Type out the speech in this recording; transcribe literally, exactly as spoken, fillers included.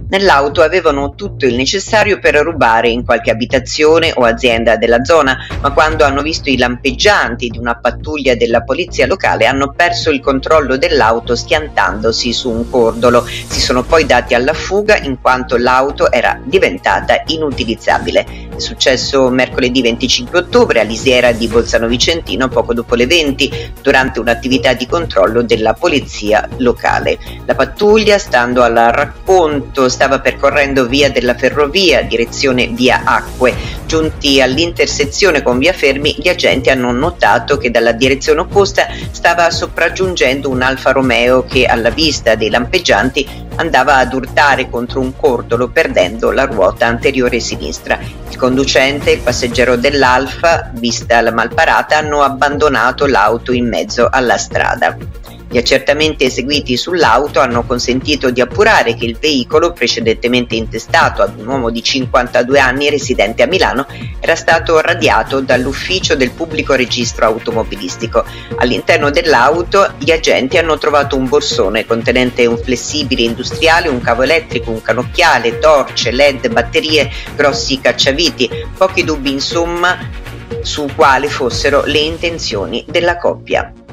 Nell'auto avevano tutto il necessario per rubare in qualche abitazione o azienda della zona, ma quando hanno visto i lampeggianti di una pattuglia della polizia locale hanno perso il controllo dell'auto schiantandosi su un cordolo. Si sono poi dati alla fuga in quanto l'auto era diventata inutilizzabile. È successo mercoledì venticinque ottobre all'Isiera di Bolzano Vicentino poco dopo le venti, durante un'attività di controllo della polizia locale. La pattuglia, stando al racconto, stava percorrendo via della Ferrovia, direzione via Acque. Giunti all'intersezione con via Fermi, gli agenti hanno notato che dalla direzione opposta stava sopraggiungendo un Alfa Romeo che, alla vista dei lampeggianti, andava ad urtare contro un cordolo perdendo la ruota anteriore sinistra. Il conducente e il passeggero dell'Alfa, vista la malparata, hanno abbandonato l'auto in mezzo alla strada. Gli accertamenti eseguiti sull'auto hanno consentito di appurare che il veicolo, precedentemente intestato ad un uomo di cinquantadue anni residente a Milano, era stato radiato dall'ufficio del pubblico registro automobilistico. All'interno dell'auto gli agenti hanno trovato un borsone contenente un flessibile industriale, un cavo elettrico, un cannocchiale, torce, led, batterie, grossi cacciaviti. Pochi dubbi insomma su quali fossero le intenzioni della coppia.